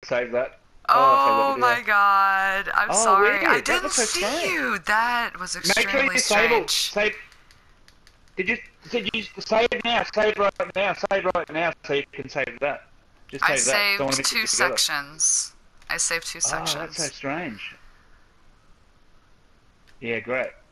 Save that. Oh Save that my video. god, I'm Oh, sorry. I weird. That didn't was so see strange. you. That was Make sure extremely you save all. strange. Save. Did you save now? Save right now. Save right now so you can save that. Just I save that. Don't want saved to mix it two together. sections. I saved two Oh, that's so sections. strange. Yeah, great.